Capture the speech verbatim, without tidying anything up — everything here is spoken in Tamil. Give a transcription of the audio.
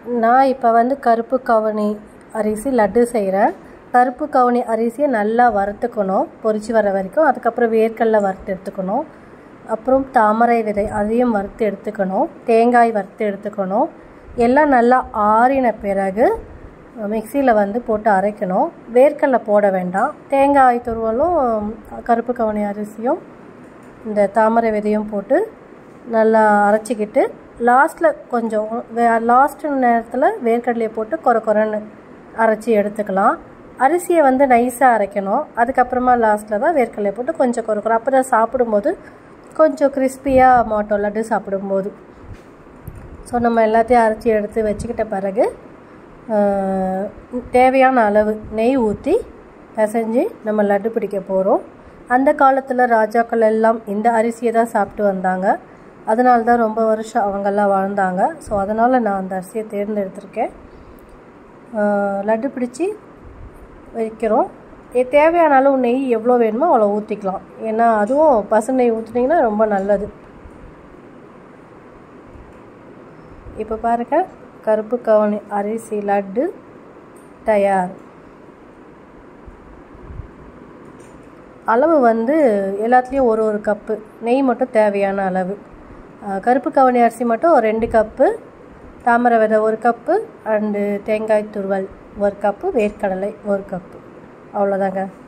நான் இப்போ வந்து கருப்பு கவுனி அரிசி லட்டு செய்கிறேன். கருப்பு கவுனி அரிசியை நல்லா வறுத்துக்கணும், பொரிச்சு வர வரைக்கும். அதுக்கப்புறம் வேர்க்கடலை வறுத்து எடுத்துக்கணும். அப்புறம் தாமரை விதை அதையும் வறுத்து எடுத்துக்கணும். தேங்காய் வறுத்து எடுத்துக்கணும். எல்லாம் நல்லா ஆறின பிறகு மிக்சியில் வந்து போட்டு அரைக்கணும். வேர்க்கடலை போட வேண்டாம். தேங்காய் துருவலும் கருப்பு கவுனி அரிசியும் இந்த தாமரை விதையும் போட்டு நல்லா அரைச்சிக்கிட்டு லாஸ்ட்டில் கொஞ்சம் லாஸ்ட்டு நேரத்தில் வேர்க்கடலையை போட்டு கொர கொரன்னு அரைச்சி எடுத்துக்கலாம். அரிசியை வந்து நைஸாக அரைக்கணும். அதுக்கப்புறமா லாஸ்ட்டில் தான் வேர்க்கடலையை போட்டு கொஞ்சம் கொர கொர அப்போ தான் சாப்பிடும்போது கொஞ்சம் கிறிஸ்பியாக மாட்டோம் லட்டு சாப்பிடும்போது. ஸோ நம்ம எல்லாத்தையும் அரைச்சி எடுத்து வச்சுக்கிட்ட பிறகு தேவையான அளவு நெய் ஊற்றி பிசைஞ்சு நம்ம லட்டு பிடிக்க போகிறோம். அந்த காலத்தில் ராஜாக்கள் எல்லாம் இந்த அரிசியை தான் சாப்பிட்டு வந்தாங்க. அதனால தான் ரொம்ப வருஷம் அவங்கெல்லாம் வாழ்ந்தாங்க. ஸோ அதனால் நான் அந்த அரிசியை தேர்ந்தெடுத்திருக்கேன். லட்டு பிடிச்சி வைக்கிறோம். தேவையான அளவு நெய் எவ்வளோ வேணுமோ அவ்வளோ ஊற்றிக்கலாம். ஏன்னா அதுவும் பசு நெய் ஊற்றினீங்கன்னா ரொம்ப நல்லது. இப்போ பாருங்க, கருப்பு கவுனி அரிசி லட்டு தயார். அளவு வந்து எல்லாத்துலேயும் ஒரு ஒரு கப்பு நெய் மட்டும் தேவையான அளவு. கருப்பு கவுனி அரிசி மட்டும் ஒரு ரெண்டு கப்பு, தாமரை விதை ஒரு கப்பு, அண்டு தேங்காய் துருவல் ஒரு கப்பு, வேர்க்கடலை ஒரு கப்பு. அவ்வளோதாங்க.